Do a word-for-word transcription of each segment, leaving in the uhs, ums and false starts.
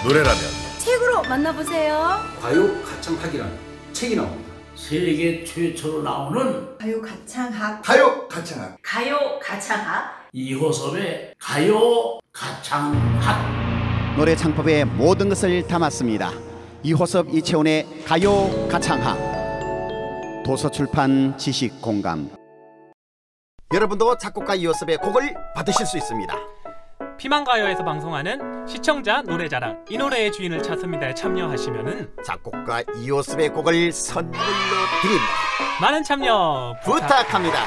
노래라면 책으로 만나보세요. 가요 가창학이라는 책이 나옵니다. 세계 최초로 나오는 가요 가창학. 가요 가창학. 가요 가창학. 이호섭의 가요 가창학. 노래 창법의 모든 것을 담았습니다. 이호섭 이채원의 가요 가창학. 도서출판 지식공감. 여러분도 작곡가 이호섭의 곡을 받으실 수 있습니다. 피망가요에서 방송하는 시청자 노래자랑 이 노래의 주인을 찾습니다에 참여하시면은 작곡가 이호섭의 곡을 선물로 드립니다. 많은 참여 부탁합니다.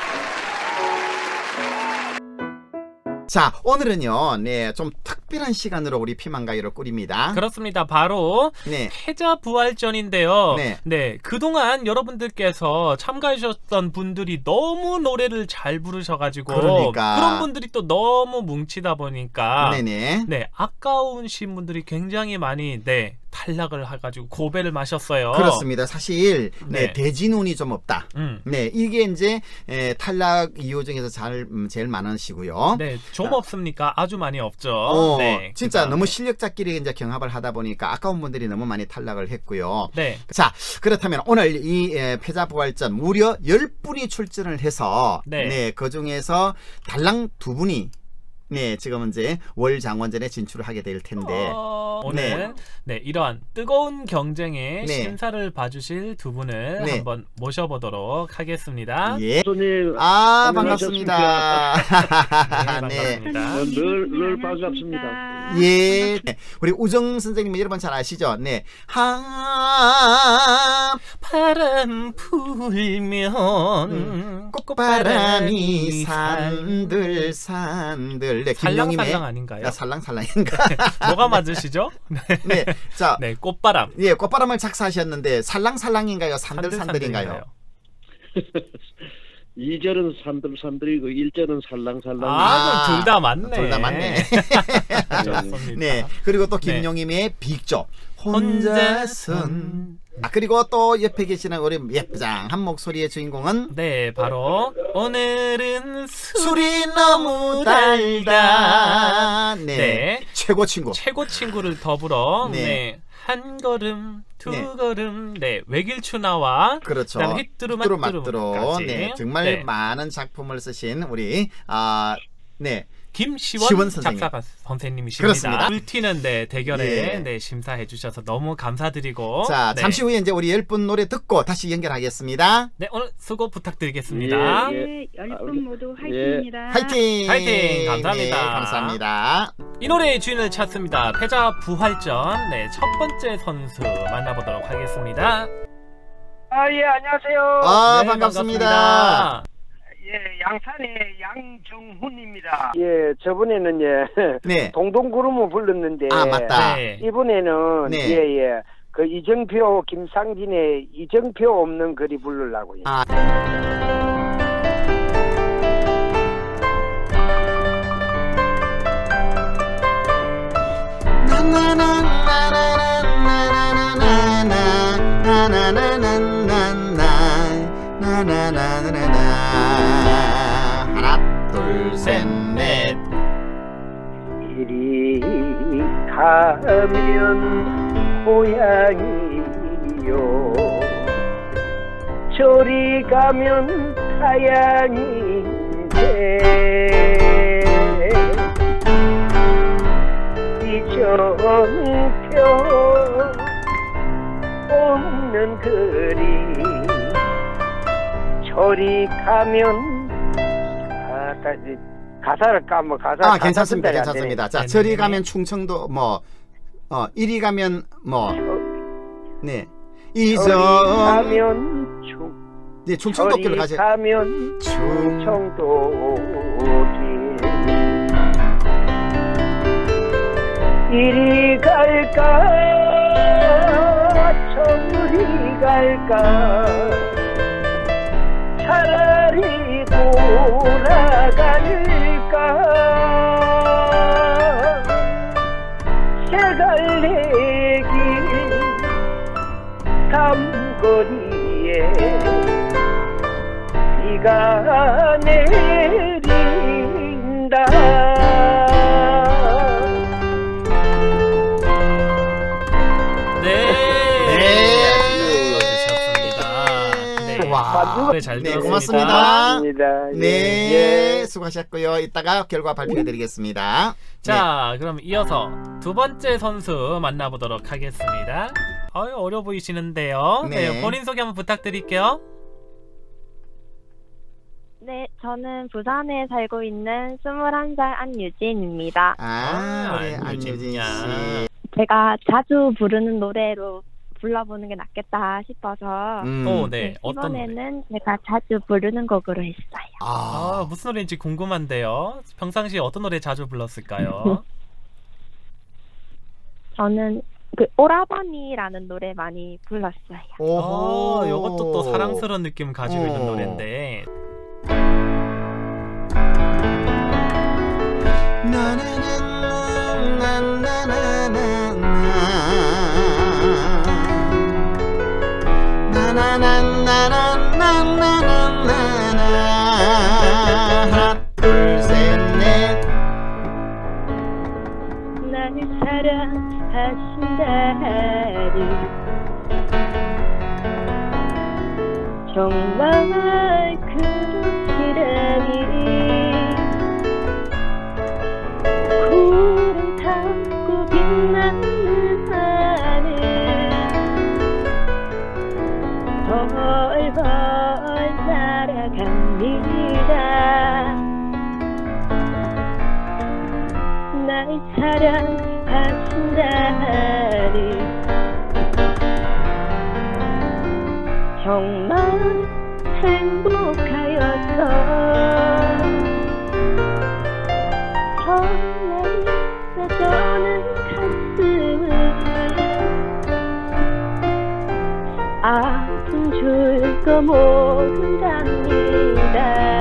자, 오늘은요, 네, 좀 특별한 시간으로 우리 피망가요를 꾸립니다. 그렇습니다. 바로 네. 패자부활전인데요. 네. 네, 그동안 여러분들께서 참가해주셨던 분들이 너무 노래를 잘 부르셔가지고 그러니까. 그런 분들이 또 너무 뭉치다 보니까 네네. 네, 아까우신 분들이 굉장히 많이 네 탈락을 해가지고 고배를 마셨어요. 그렇습니다. 사실 네, 네. 대진운이 좀 없다. 음. 네, 이게 이제 에, 탈락 이유 중에서 잘 음, 제일 많으시고요. 네, 좀 자. 없습니까? 아주 많이 없죠. 어, 네, 진짜 그다음에. 너무 실력자끼리 이제 경합을 하다 보니까 아까운 분들이 너무 많이 탈락을 했고요. 네. 자, 그렇다면 오늘 이 에, 패자부활전 무려 열 분이 출전을 해서 네. 네, 그 중에서 달랑 두 분이 네, 지금 이제 월 장원전에 진출을 하게 될 텐데. 어, 오늘 네. 이러한 뜨거운 경쟁에 네. 심사를 봐주실 두 분을 네. 한번 모셔보도록 하겠습니다. 예. 선생님, 아, 안녕하셨습니까? 반갑습니다. 네, 반갑습니다. 늘, 늘 반갑습니다. 예. 네. 우리 우정 선생님 여러분 잘 아시죠? 네. 하 바람 불면 음, 꽃바람이 산들 산들. 네, 김영임의 살랑살랑 아닌가요? 아, 살랑살랑인가? 뭐가 맞으시죠? 네. 네. 자, 네, 꽃바람. 예, 꽃바람을 작사하셨는데 살랑살랑인가요? 산들산들인가요? 이 절은 산들산들이고 일 절은 살랑살랑. 아, 둘 다 맞네. 둘 다 맞네. 좋습니다. 네. 그리고 또 네. 김용임의 빅조. 혼자선. 아, 그리고 또 옆에 계시는 우리 예쁘장한 목소리의 주인공은 네, 바로 오늘은 술이 너무 달다. 네. 네. 최고 친구. 최고 친구를 더불어 네. 네. 한 걸음 두 네. 걸음 네 외길추나와 그렇죠. 그다음에 히뚜루마뚜루까지 네, 정말 네. 많은 작품을 쓰신 우리 아, 네. 김시원 시원 선생님. 작사가 선생님이십니다. 그렇습니다. 불튀는 네, 대결에 예. 네, 심사해 주셔서 너무 감사드리고 자, 네. 잠시 후에 이제 우리 열 분 노래 듣고 다시 연결하겠습니다. 네, 오늘 수고 부탁드리겠습니다. 예, 예. 네, 열 분 아, 모두 예. 화이팅입니다. 화이팅! 화이팅! 감사합니다. 네, 감사합니다. 이 노래의 주인을 찾습니다. 패자 부활전 네, 첫 번째 선수 만나보도록 하겠습니다. 아, 예, 안녕하세요. 아, 네, 반갑습니다. 반갑습니다. 예, 양산의 양정훈입니다. 예, 저번에는 예, 네. 동동구름을 불렀는데. 아, 맞다. 네. 이번에는 네. 예, 예. 그 이정표, 김상진의 이정표 없는 거리 부르려고요. 아. 하나 둘 셋 넷. 이리 가면 고향이요, 저리 가면 타양인데, 이정표 없는 거리, 저리 가면 아, 다시 가사를 까뭐 가사. 아, 괜찮습니다. 괜찮습니다. 자, 네네. 저리 가면 충청도 뭐 어, 이리 가면 뭐 네. 이정 가면 충 네, 충청도길로 가세요. 가면 충청도길, 이리 갈까 저리 갈까, 차라리 돌아갈까, 새갈래길 담거리에 비가 내린다. 아주 네, 잘 네, 들었습니다. 고맙습니다. 감사합니다. 네, 예. 수고하셨고요. 이따가 결과 발표해드리겠습니다. 자, 그럼 이어서 두 번째 선수 만나보도록 하겠습니다. 아유, 어려 보이시는데요. 네. 네. 본인 소개 한번 부탁드릴게요. 네, 저는 부산에 살고 있는 스물한 살 안유진입니다. 아, 아, 우리 안유진 안유진 양. 씨. 제가 자주 부르는 노래로 불러보는 게 낫겠다 싶어서 음. 오, 네. 어떤 노래? 이번에는 제가 자주 부르는 곡으로 했어요. 아, 아, 무슨 노래인지 궁금한데요. 평상시에 어떤 노래 자주 불렀을까요? 저는 그 오라버니라는 노래 많이 불렀어요. 오호. 어, 이것도 또 사랑스러운 느낌 가지고 어. 있는 노래인데. 하나 둘셋넷 날 사랑하신다니 정말 그렇시라니 구름 닫고 빛나는 하늘 벌벌 날아갑니다. 날 사랑하신다니 정말 행복하여서 설레이며 저는 가슴을 아픈 줄도 모른답니다.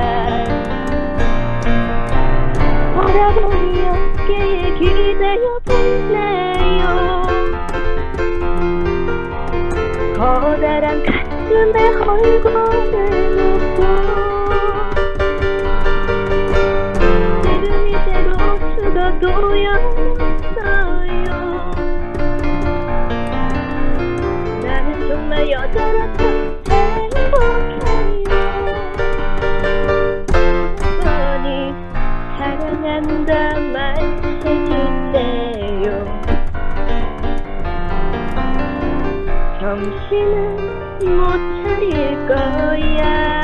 오라버니 어깨에 기대어 보내요. 커다란 가슴에 얼굴을 놓고 지금 이대로 죽어도 영원했어요. 나는 정말 여자라서 행복해요. 오라버니 사랑한다 말해주세요. 정신은 못 차릴 거야.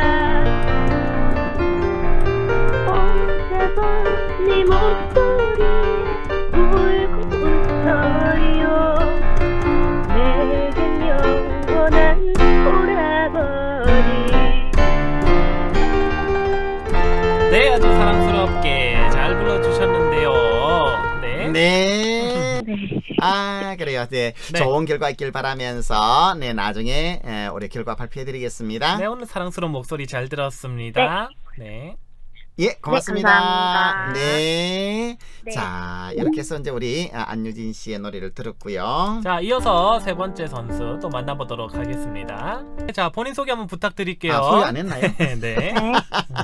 어제도 네 목소리에 울고 웃어요. 내겐 영원한 오라버니. 네, 아주 사랑스럽게 잘 불러주셨는데요. 네. 네. 네. 아, 그래요. 네. 네. 좋은 결과 있길 바라면서 네, 나중에 에, 우리 결과 발표해 드리겠습니다. 네, 오늘 사랑스러운 목소리 잘 들었습니다. 네. 예, 고맙습니다. 감사합니다. 네. 네. 자, 이렇게 해서 이제 우리 아, 안유진 씨의 노래를 들었고요. 자, 이어서 세 번째 선수 또 만나보도록 하겠습니다. 자, 본인 소개 한번 부탁드릴게요. 아, 소개 안 했나요? 네. 네. 음.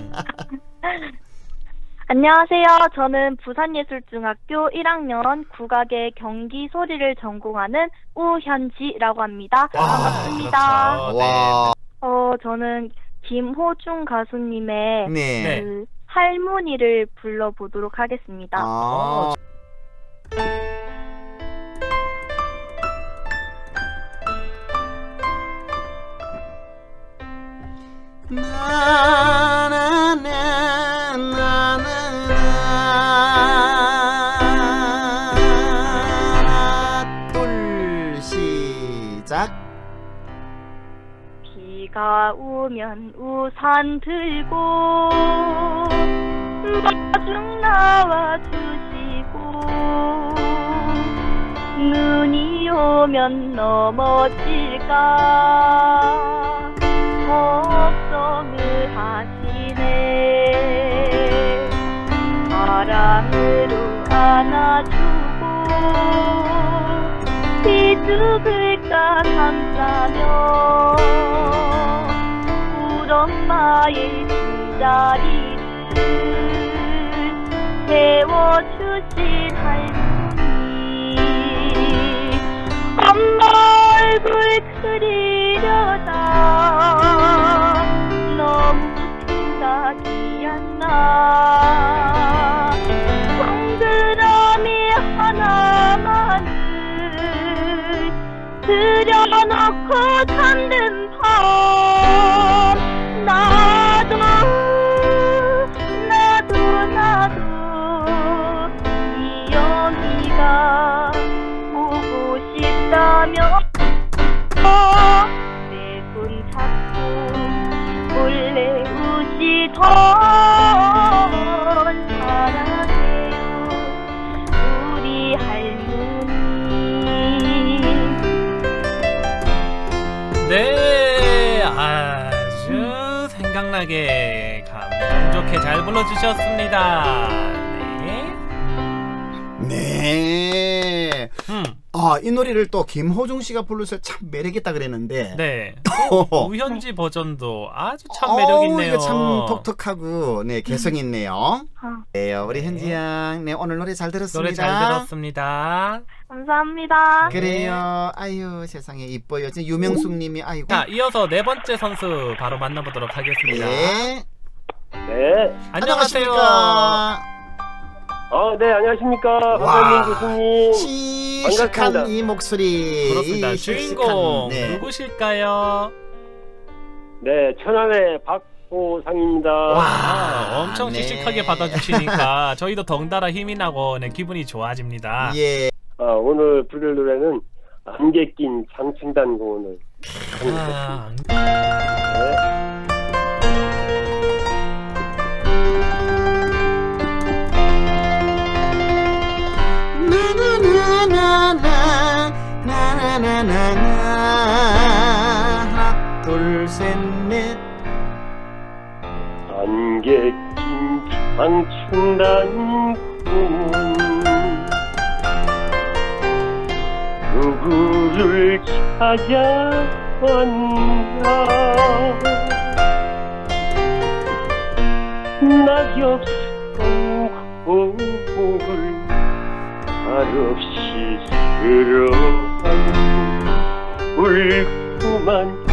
안녕하세요. 저는 부산예술중학교 일 학년 국악의 경기 소리를 전공하는 우현지라고 합니다. 와, 반갑습니다. 그렇죠. 와. 어, 저는 김호중 가수님의 네. 네. 그 할머니를 불러보도록 하겠습니다. 아. 하나 둘 시작. 비가 오면 우산 들고 마중 나와 주시고 눈이 오면 넘어질까 걱정을 하시네. 사랑으로 안아주고 비죽을까 감싸며 우엄마의 빈자리를 채워주신 할머니. 엄마 얼굴 그리려다 그 잠든 밤 나도 나도 나도 이영이가 보고 싶다며 내 손 잡고 몰래 우시던 사랑해요 우리 할머니. 네, 아주 생각나게 감정 좋게 잘 불러주셨습니다. 네. 네. 음. 아, 이 노래를 또 김호중 씨가 불러서 참 매력있다 그랬는데. 네. 우현지 버전도 아주 참 매력있네요. 이거 참 독특하고 네 개성 있네요. 네, 우리 현지 양, 네 오늘 노래 잘 들었습니다. 노래 잘 들었습니다. 감사합니다. 그래요. 아유 세상에 이뻐요. 지금 유명숙님이 아이고. 자, 이어서 네 번째 선수 바로 만나보도록 하겠습니다. 네. 네. 안녕하세요. 어, 네, 안녕하십니까. 와. 박현민 교수님. 씩씩한 반갑습니다. 이 목소리. 그렇습니다. 이 씩씩한, 주인공 네. 누구실까요? 네, 천안의 박보상입니다. 아, 엄청 네. 씩씩하게 받아주시니까 저희도 덩달아 힘이 나고 네, 기분이 좋아집니다. 예. 아, 오늘 부를 노래는 안개 낀 장충단 공원을 아, 네. 나나나나나 나나나나나 하나 둘셋넷 안개 낀 장충단 공원 누구를 찾아왔나 낙엽성 곡을 말없이 들어간 울고만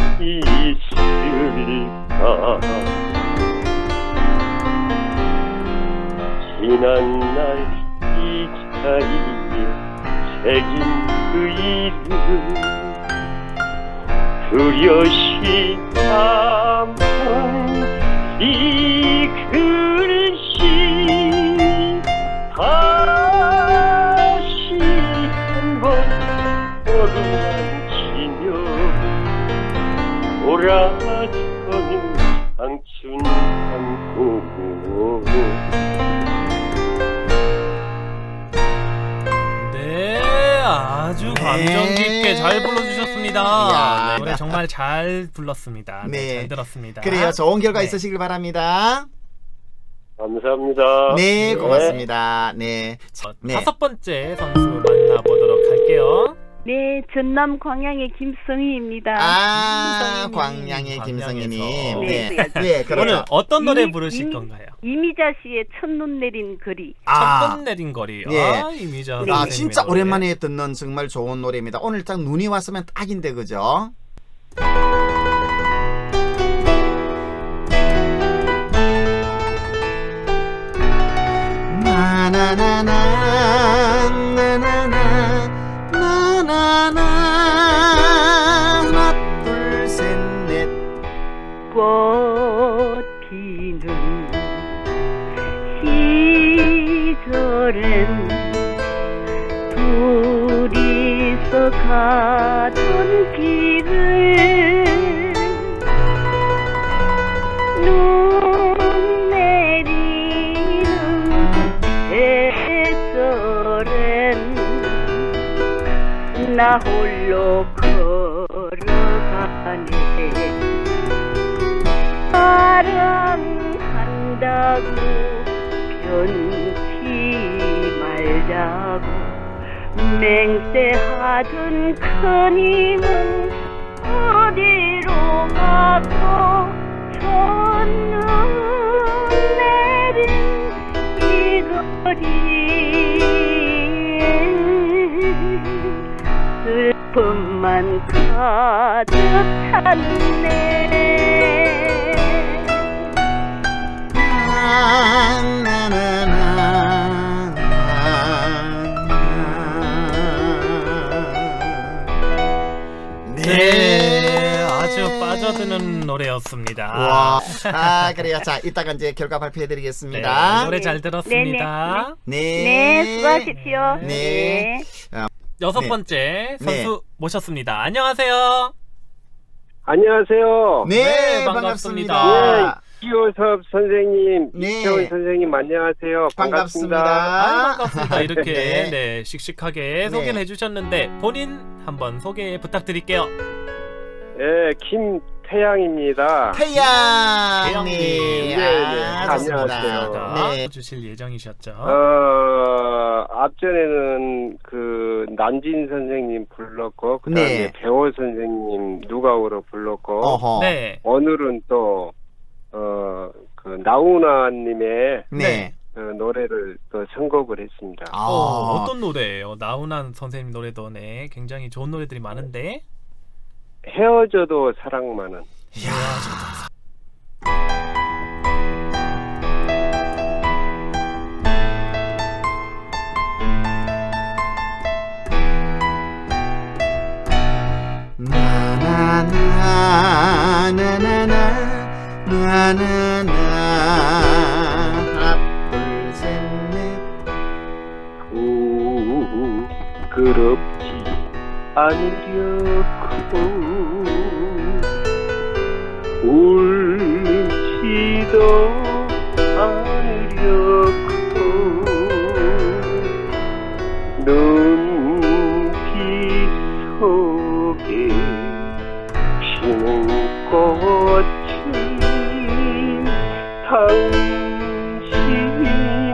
있을까 지난날 이 자리에 새긴 그 이름 그려시 남은 이 글씨 다시 한번 어루만지며 돌아서는 장춘한 고고 네, 아주 감정 깊게 잘 불러주셨습니다. 이야. 네, 노래 정말 잘 불렀습니다. 네, 네. 잘 들었습니다. 그래요. 좋은 결과 네. 있으시길 바랍니다. 감사합니다. 네, 고맙습니다. 네. 어, 네. 다섯 번째 선수 만나보도록 할게요. 네, 전남 광양의 김성희입니다. 아, 김성희님. 광양의 김성희님. 광양에서. 네, 네. 네, 그렇죠. 오늘 어떤 노래 이미- 부르실 이미- 건가요? 이미자 씨의 첫눈 내린 거리. 아, 첫번 내린 거리. 예. 아, 이미자 아, 선생님의 진짜 노래. 오랜만에 듣는 정말 좋은 노래입니다. 오늘 딱 눈이 왔으면 딱인데, 그죠? 나나나나 나나나 나나나 하나 둘셋넷 꽃 피는 시절엔 둘이서 가던 길을 눈 내리는 계절엔 나 홀로 걸어가네 사랑한다고 변치 말자고 맹세하던 큰 힘은 어디로 가고 첫눈 내린 이 거리 슬픔만 가득 찼네 네. 아주 빠져드는 노래였습니다. 와. 아, 그래요. 자, 이따가 이제 결과 발표해드리겠습니다. 네, 노래 잘 들었습니다. 네. 네, 수고하십시오. 네. 여섯 네. 번째 선수 네. 모셨습니다. 안녕하세요. 안녕하세요. 네, 네, 반갑습니다. 반갑습니다. 이호섭 선생님, 네. 이태원 선생님 안녕하세요. 반갑습니다. 아, 반갑습니다. 이렇게 네. 네, 씩씩하게 소개를 네. 해주셨는데 본인 한번 소개 부탁드릴게요. 네, 김태양입니다. 태양님. 태양님. 아, 네, 네. 좋습니다. 안녕하세요. 네. 주실 예정이셨죠? 어, 앞전에는 그 난진 선생님 불렀고, 그 다음에 네. 배호 선생님 누가오로 불렀고, 어허. 네. 오늘은 또, 어, 그 나훈아님의 네. 그 노래를 또 선곡을 했습니다. 아. 어, 어떤 노래예요? 나훈아 선생님 노래도 네, 굉장히 좋은 노래들이 많은데. 헤어져도 사랑만은. 이야, 좋다. 나나나나나나나나나 하나 둘셋넷 부끄럽지 않으려고 울지도 않으려고 눈빛 속에 피는 꽃은 당신은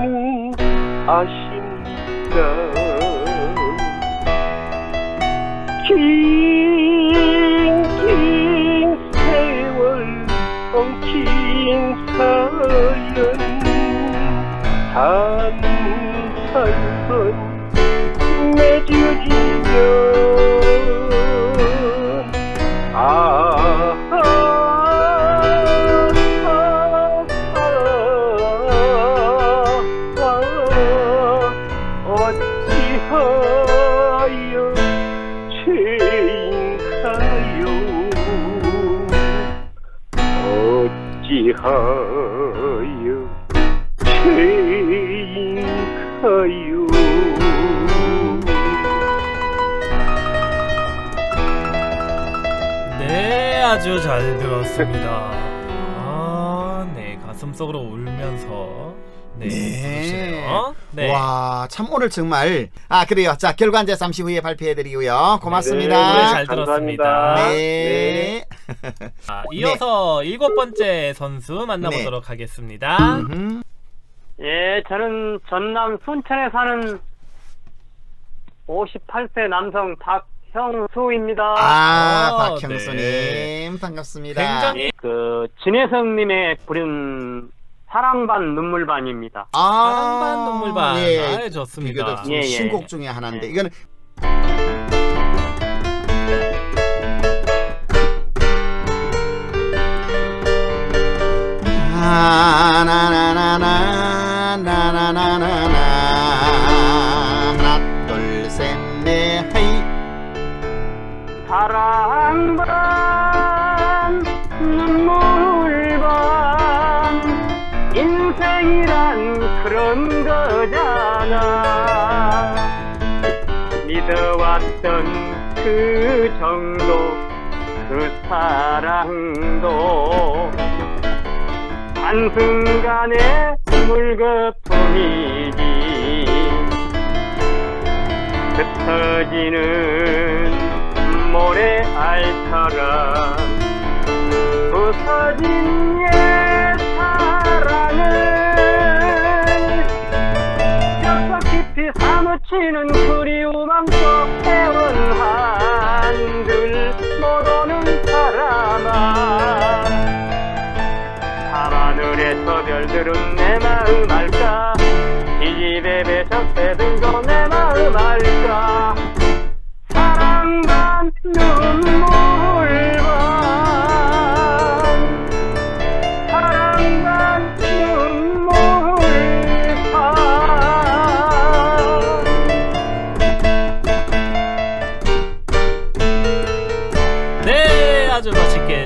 아십니까? 긴 긴 세월 엉킨 사연 단 한 번 맺어지면 아, 아, 아, 아, 아, 어찌하여 죄인가요? 어찌하여 죄인가요? 네, 아주 잘 들었습니다. 아, 네, 가슴 속으로 울면서 네, 부르시네요. 네. 와, 참 오늘 정말. 아, 그래요. 자, 결과 이제 잠시 후에 발표해드리고요. 고맙습니다. 네, 노래 잘 감사합니다. 들었습니다. 네. 자, 이어서 일곱 번째 선수 만나보도록 하겠습니다. 음흠. 예, 저는 전남 순천에 사는 오십팔 세 남성 박형수입니다. 아, 어, 박형수님 네. 반갑습니다. 굉장히 그 진혜성님의 부른 사랑 반 눈물 반입니다. 아, 사랑 반 눈물 반. 예, 아, 좋습니다. 비교적 예, 예. 신곡 중에 하나인데 예. 이거는 나나나나나나나나나 하나 둘셋넷 헤이 사랑 반 눈물 반 인생이란 그런 거잖아. 믿어왔던 그 정도 그 사랑도 한순간의 물거품이지. 흩어지는 모래알처럼 부서진 옛 사랑을 뼛속 깊이 사무치는 그리움 안속 해온 한들 못 오는 사람아. 밤하늘에서 별들은 내 마음 알까? 지지배 배석배 들고 내 마음 알까? 사랑 반 눈물 반 사랑 반 눈물 반. 네, 아주 멋있게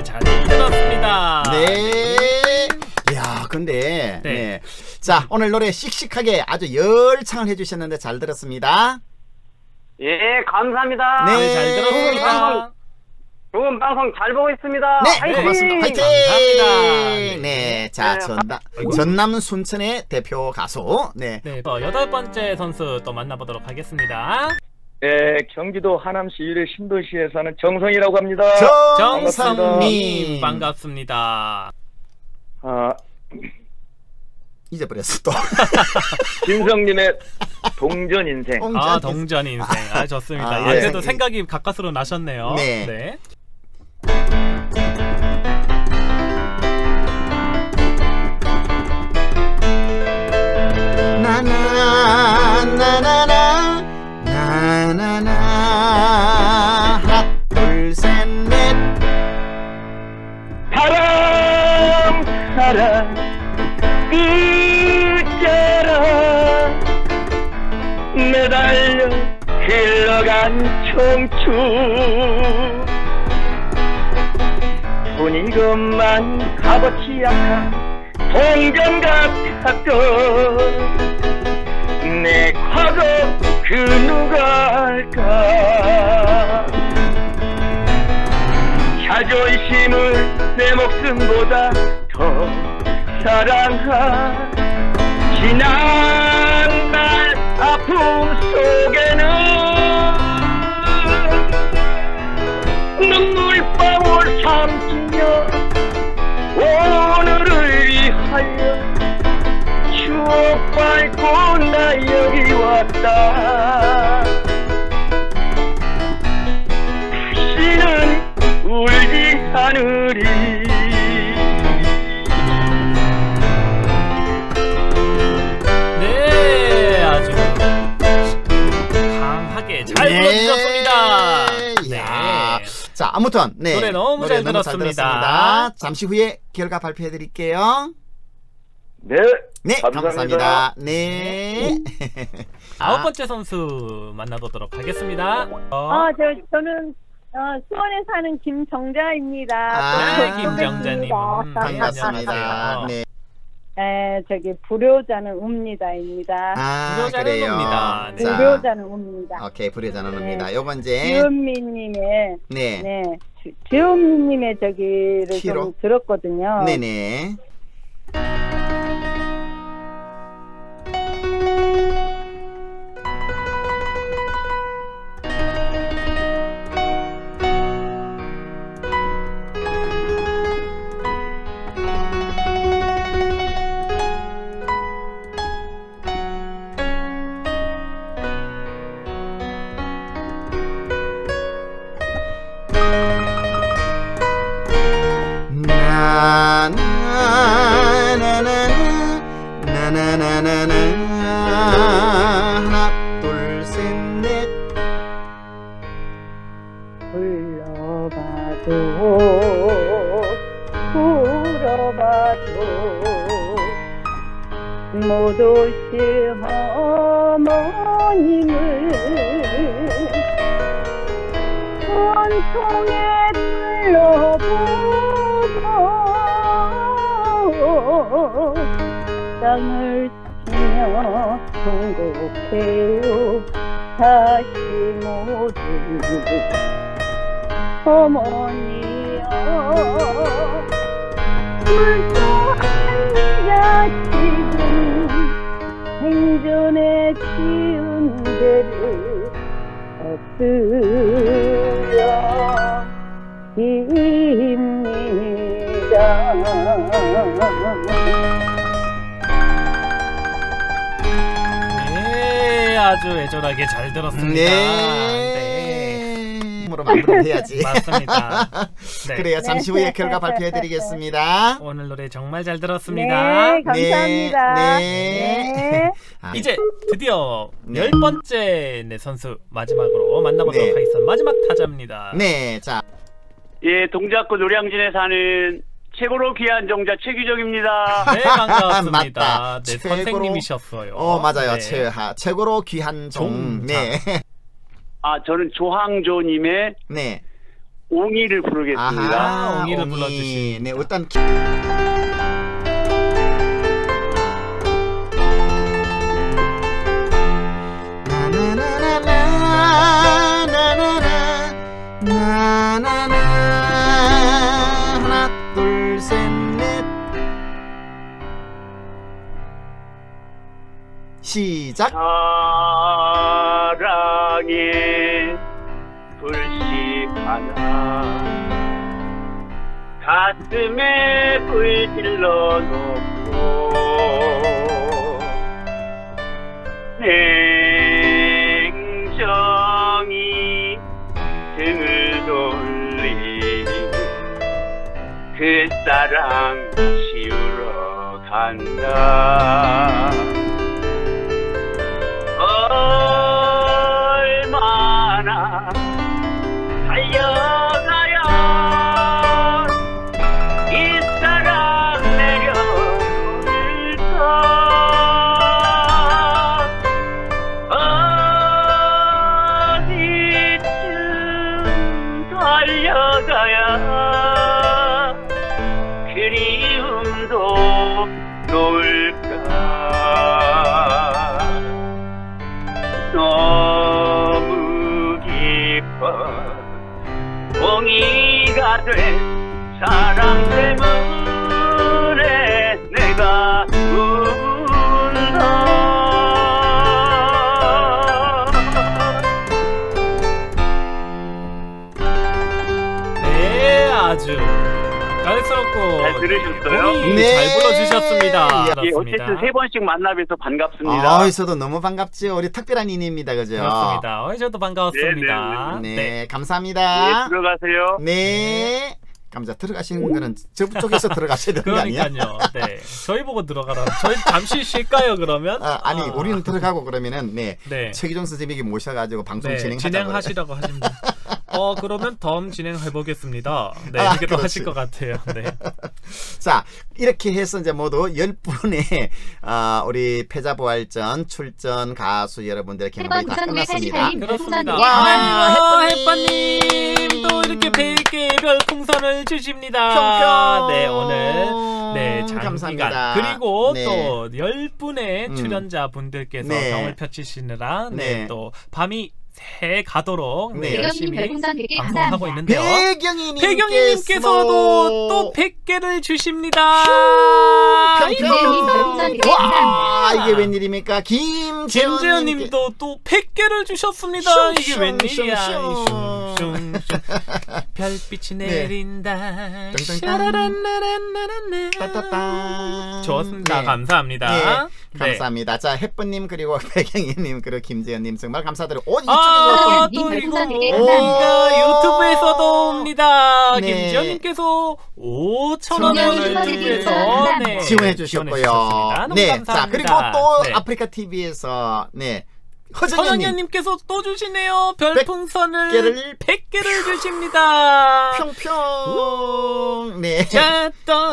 자, 오늘 노래 씩씩하게 아주 열창을 해주셨는데 잘 들었습니다. 예, 감사합니다. 네, 잘 들었습니다. 좋은 방송 잘 보고 있습니다. 네, 화이팅! 고맙습니다. 화이팅! 감사합니다. 네, 자, 네, 전남, 전남 순천의 대표 가수. 네. 네, 또 여덟 번째 선수 또 만나보도록 하겠습니다. 네, 경기도 하남시 유래 신도시에 사는 정성이라고 합니다. 정성님 반갑습니다. 아, 잊어버렸어 또. 김성님의 동전 인생. 아, 동전 인생. 아, 좋습니다. 아, 아, 네. 그래도 생각이 가까스로 나셨네요. 네. 네. 나나나나나 나나나 하나 둘셋넷 바람 사랑 끝자락 매달려 흘러간 청춘 손이 것만 값어치 약한 동전 같았던 내 과거 그 누가 알까 자존심을 내 목숨보다 더 사랑한 지난 날 아픔 속에는 눈물방울 삼키며 오늘을 위하여 추억 밟고 나 여기 왔다 다시는 울지 않으리 네, 아주 강하게 잘 네. 불러주셨습니다. 네. 야. 자, 아무튼 네. 노래 너무 잘 들었습니다. 잠시 후에 결과 발표해 드릴게요. 네, 네, 감사합니다. 감사합니다. 네. 아홉 번째 선수 만나보도록 하겠습니다. 어, 어, 저, 저는 어, 수원에 사는 김정자입니다. 아, 네, 김정자님. 음, 반갑습니다. 안녕하세요. 네. 에, 저기 불효자는 웁니다입니다. 아, 불효자는 그래요. 웁니다. 네. 자, 불효자는 웁니다. 오케이, 불효자는 네. 옵니다. 요번 이제 주현미님의 네. 네, 주- 주현미님의 저기를 피로? 좀 들었거든요. 네네. 나나나나나나나나나나 하나 둘셋넷 불러봐도 불어봐도 못 오실 어머님을 원통에 불러보고 땅을 치며 행복해요 다시 모두 어머니여 불도 한자 지금 생전에 지은 데를 엎드려입니다. 네, 아주 애절하게 잘 들었습니다. 네. 으로 마무리를 해야지. 맞습니다. 네. 그래요. 잠시 후에 결과 발표해 드리겠습니다. 오늘 노래 정말 잘 들었습니다. 네, 감사합니다. 네. 네. 아, 이제 드디어 네. 열 번째 네, 선수 마지막으로 만나보도록 네. 하겠습니다. 마지막 타자입니다. 네, 자. 예, 동작구 노량진에 사는 최고로 귀한 정자 최규정입니다. 네, 반갑습니다. 맞다. 네, 최고로- 선생님이셨어요. 어, 맞아요. 네. 최하, 최고로 귀한 종. 종, 네. 아, 저는 조항조님의 네. 옹이를 부르겠습니다. 아, 옹이를 옹이. 불러주신. 네, 일단 기... 나나나 하나 둘 셋 넷 시작. 사랑의 불씨 하나 가슴에 불 질러 놓고 냉정히 등을 돌린 그 사랑 지우러 간다. 얼마나 달려가야 이 사랑 내려놓을까. 어디쯤 달려가야 그리움도 놓을까. 너무 깊어 봉이가 된 사랑 때문에 내가 운다. 네, 아주 깔스럽고 잘 들으셨어요? 네. 잘 불러주셨습니다. 예, 그렇습니다. 어쨌든 세 번씩 만나 뵈서 반갑습니다. 아, 저도 너무 반갑죠. 우리 특별한 인입니다, 그죠? 그렇습니다. 어, 저도 반가웠습니다. 네, 네. 감사합니다. 예, 들어가세요. 네. 감자 들어가시는 거는 저쪽에서 들어가셔야 되는 거 아니야? 그러니까요. 네. 저희 보고 들어가라. 저희 잠시 쉴까요, 그러면? 아, 아니, 아. 우리는 들어가고 그러면은 네. 네. 최기종 선생님에게 모셔가지고 방송 네, 진행하자고. 진행하시라고 하십니다. 어, 그러면 다음 진행해 보겠습니다. 네, 아, 이렇게 또 그렇지. 하실 것 같아요. 네. 자, 이렇게 해서 이제 모두 열 분의 어, 우리 패자부활전 출전 가수 여러분들의 경험이 다 끝났습니다. 그렇습니다. 와, 와, 햇반님 또 이렇게 백 개의 별풍선을 주십니다. 평평. 네, 오늘 네 장기간 감사합니다. 그리고 네. 또 열 분의 음. 출연자 분들께서 네. 병을 펼치시느라 네, 네. 또 밤이 새 가도록 네, 네. 열심히 별풍선 백 개 방송하고 감사합니다. 있는데요. 배경이님께서 배경이님께서도 또 백 개를 주십니다. 배경님 별풍선 백 개 와, 감사합니다. 이게 웬일입니까? 김재현님께 김재현님도 또 백 개를 주셨습니다. 슝, 이게 슝, 웬일이야? 슝, 슝. 슝, 슝. 별빛이 네. 내린다. 땡땡땡. 샤라란라란라란라. 따따따. 좋습니다. 네. 감사합니다. 네, 네. 감사합니다. 자, 햇분님 그리고 배경이님 그리고 김재현님 정말 감사드리고 오, 이쪽에서 아, 님 또 별풍선 이거 백 개 감사합니다. 우리가 유튜브에서도 옵니다. 네. 김지현님께서 오천 원을 정말 유튜브에서 감사합니다. 네, 지원해 주셨고요. 지원해주셨습니다. 너무 네, 감사합니다. 자 그리고 또 네. 아프리카 티비에서 네 허정현님 허정현님께서 또 주시네요. 별풍선을 개를 백 개를 주십니다. 평평 네 자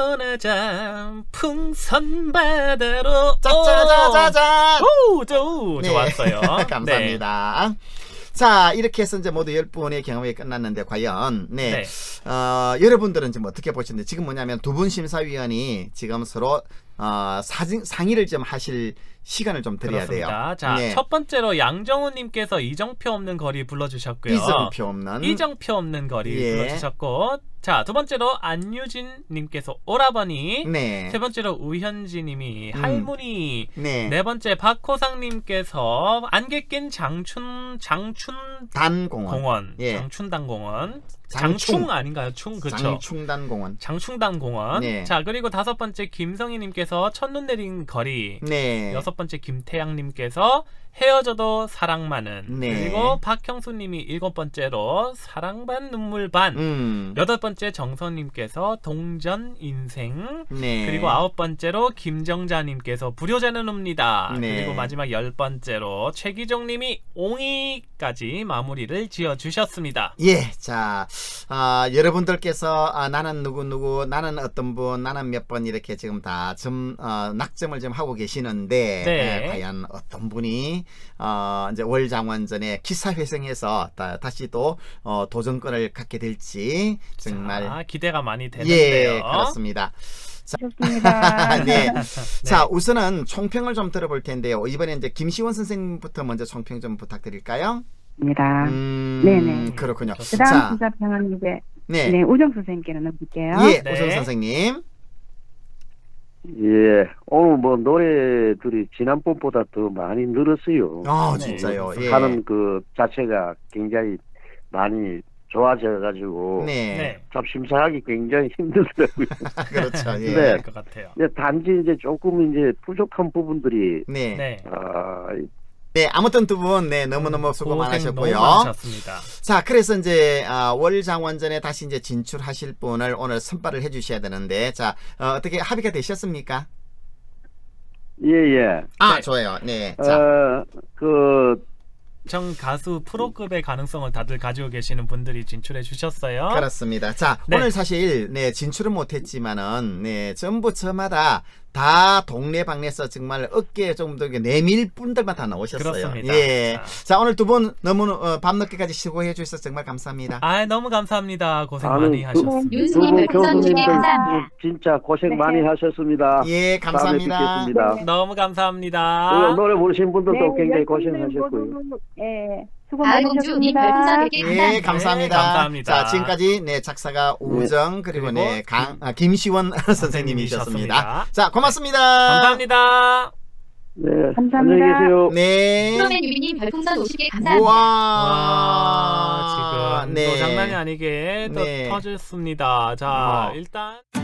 떠나자 풍선 바다로. 짜자자자잔 오, 오, 네. 좋았어요. 감사합니다. 자 이렇게 해서 이제 모두 열 분의 경험이 끝났는데 과연 네, 네. 어, 여러분들은 지금 어떻게 보시는데 지금 뭐냐면 두 분 심사위원이 지금 서로 어, 사진, 상의를 좀 하실 시간을 좀 드려야 그렇습니다. 돼요. 자, 네. 첫 번째로 양정우님께서 이정표 없는 거리 불러주셨고요. 이정표 없는 이정표 없는 거리 예. 불러주셨고, 자, 두 번째로 안유진님께서 오라버니, 네. 세 번째로 우현지님이 음. 할머니, 네. 네 번째 박호상님께서 안개 낀 장춘 장춘 단공원. 공원, 예. 장춘단 공원, 장충. 장충 아닌가요? 충 그렇죠. 장충단 공원. 장충단 공원. 네. 자, 그리고 다섯 번째 김성희님께서 첫눈 내린 거리. 네. 여섯 번째 김태양님께서 헤어져도 사랑 많은. 네. 그리고 박형수님이 일곱 번째로 사랑 반 눈물 반. 음. 여덟 번째 정선님께서 동전 인생. 네. 그리고 아홉 번째로 김정자님께서 불효자는 옵니다. 네. 그리고 마지막 열 번째로 최기종님이 옹이까지 마무리를 지어 주셨습니다. 예, 자, 아, 여러분들께서 아, 나는 누구 누구, 나는 어떤 분, 나는 몇 번 이렇게 지금 다 점 어, 낙점을 좀 하고 계시는데 네. 에, 과연 어떤 분이 어, 이제 월장원전에 기사회생해서 다, 다시 또 어, 도전권을 갖게 될지 정말 자, 기대가 많이 되는데요. 예, 그렇습니다. 자, 좋습니다. 네. 자, 우선은 총평을 좀 들어볼 텐데요. 이번에 이제 김시원 선생님부터 먼저 총평 좀 부탁드릴까요? 입니다. 음, 네네. 그렇군요. 그다음 자, 부사평은 이제 네, 네, 우정 선생님께 넘길게요. 예, 네. 우선 선생님. 예, 오늘 뭐 노래들이 지난번보다 더 많이 늘었어요. 아, 네. 진짜요. 예. 하는 그 자체가 굉장히 많이 좋아져가지고 네, 네. 좀 심사하기 굉장히 힘들더라고요. 그렇죠. 예. 네. 그럴 것 같아요. 근데 단지 이제 조금 이제 부족한 부분들이 네. 네. 아, 네, 아무튼 두 분, 네, 너무너무 수고 고생 많으셨고요. 너무 많으셨습니다. 자, 그래서 이제, 아, 월장원전에 다시 이제 진출하실 분을 오늘 선발을 해 주셔야 되는데, 자, 어, 어떻게 합의가 되셨습니까? 예, 예. 아, 네. 좋아요. 네. 자, 어, 그, 정 가수 프로급의 가능성을 다들 가지고 계시는 분들이 진출해 주셨어요. 그렇습니다. 자, 네. 오늘 사실, 네, 진출은 못했지만은, 네, 전부 저마다 다 동네방네에서 정말 어깨에 좀 더 내밀 분들만 다 나오셨어요. 그렇습니다. 예. 자. 자, 오늘 두 분 너무 어, 밤늦게까지 수고해 주셔서 정말 감사합니다. 아, 너무 감사합니다. 고생 아는 많이 두- 하셨습니다. 두분 교수님들 진짜 고생 네. 많이 하셨습니다. 예, 감사합니다. 다음에 뵙겠습니다. 너무 그 감사합니다. 노래 부르신 분들도 네, 굉장히 여러분들 고생하셨고요. 모두, 예, 수고 아공주님 많으셨습니다. 별풍선 백 개 예, 감사합니다. 감사합니다. 네, 감사합니다. 자, 지금까지 네 작사가 우정 그리고, 그리고 네 강 아, 김시원 선생님이셨습니다. 선생님이셨습니다. 자, 고맙습니다. 감사합니다. 네, 감사합니다. 안녕히 계세요. 네. 프로맨 유비님 별풍선 오십 개 감사합니다. 우와. 와, 지금 네. 또 장난이 아니게 또 네. 터졌습니다. 자, 어. 일단